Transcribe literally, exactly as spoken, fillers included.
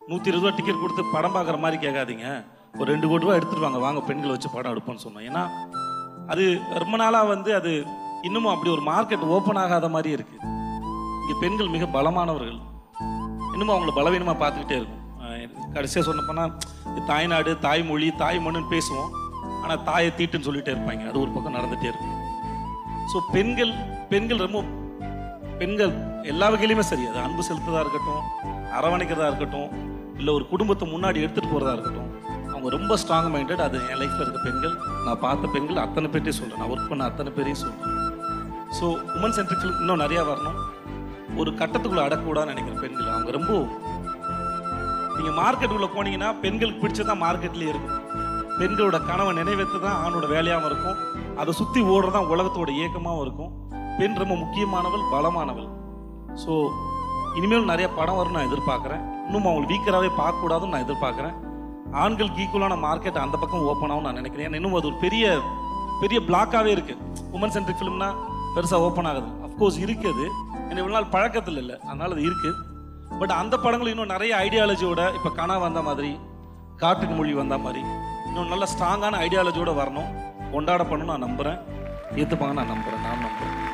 நூற்றி இருபது ரூபா டிக்கெட் கொடுத்து படம் பார்க்குற மாதிரி கேட்காதீங்க, ஒரு ரெண்டு கோடி ரூபா எடுத்துட்டு வாங்க, வாங்க பெண்கள் வச்சு படம் எடுப்போம்னு சொன்னோம். ஏன்னா அது ரொம்ப நாளாக வந்து அது இன்னமும் அப்படி ஒரு மார்க்கெட் ஓப்பன் ஆகாத மாதிரி இருக்குது. இங்கே பெண்கள் மிக பலமானவர்கள், இன்னமும் அவங்கள பலவீனமாக பார்த்துக்கிட்டே இருக்கும். கடைசியாக சொன்ன போனால் தாய்நாடு, தாய்மொழி, தாய்மொழின்னு பேசுவோம், ஆனால் தாயை தீட்டுன்னு சொல்லிகிட்டே இருப்பாங்க. அது ஒரு பக்கம் நடந்துகிட்டே இருக்கும். ஸோ பெண்கள் பெண்கள் ரொம்ப பெண்கள் எல்லா வகையிலுமே சரி, அது அன்பு செலுத்துறதா இருக்கட்டும், அரவணைக்கிறதா இருக்கட்டும், இல்லை ஒரு குடும்பத்தை முன்னாடி எடுத்துகிட்டு போகிறதா இருக்கட்டும், அவங்க ரொம்ப ஸ்ட்ராங் மைண்டட். அது என் லைஃப்பில் இருக்க பெண்கள், நான் பார்த்த பெண்கள் அத்தனை பேர்ட்டையும் சொல்கிறேன், நான் ஒர்க் பண்ண அத்தனை பேரையும் சொல்கிறேன். ஸோ உமன் சென்ட்ரிக் ஃபிலிம் இன்னும் நிறையா வரணும். ஒரு கட்டத்துக்குள்ளே அடக்கூடாதுன்னு நினைக்கிற பெண்கள் அவங்க ரொம்ப, நீங்கள் மார்க்கெட்டுக்குள்ளே போனீங்கன்னா பெண்களுக்கு பிடிச்சதான் மார்க்கெட்லேயே இருக்கும். பெண்களோட கனவை நிறைவேற்ற தான் ஆணோட வேலையாகவும் இருக்கும், அதை சுற்றி ஓடுறதான் உலகத்தோட இயக்கமாகவும் இருக்கும். பெண் ரொம்ப முக்கியமானவள், பலமானவள். ஸோ இனிமேல் நிறைய படம் வரும்னு நான் எதிர்பார்க்குறேன். இன்னும் அவங்களை வீக்கராகவே பார்க்கக்கூடாதுன்னு நான் எதிர்பார்க்குறேன். ஆண்களுக்கு ஈக்குவலான மார்க்கெட் அந்த பக்கம் ஓப்பன் ஆகும் நான் நினைக்கிறேன். ஏன்னா இன்னும் அது ஒரு பெரிய பெரிய பிளாக்காகவே இருக்குது. உமன் சென்ட்ரிக் ஃபிலிம்னா பெருசாக ஓப்பன் ஆகுது, அஃப்கோர்ஸ் இருக்குது, ஏன்னா இவ்வளோ நாள் பழக்கத்தில் இல்லை, அதனால் அது இருக்குது. பட் அந்த படங்கள் இன்னும் நிறைய ஐடியாலஜியோட, இப்போ கனா வந்த மாதிரி, காட்டுக்கு மொழி வந்த மாதிரி இன்னும் நல்ல ஸ்ட்ராங்கான ஐடியாலஜியோடு வரணும், கொண்டாட பண்ணணும் நான் நம்புகிறேன், ஏற்றுப்பாங்க நான் நம்புகிறேன், நான் நம்புகிறேன்.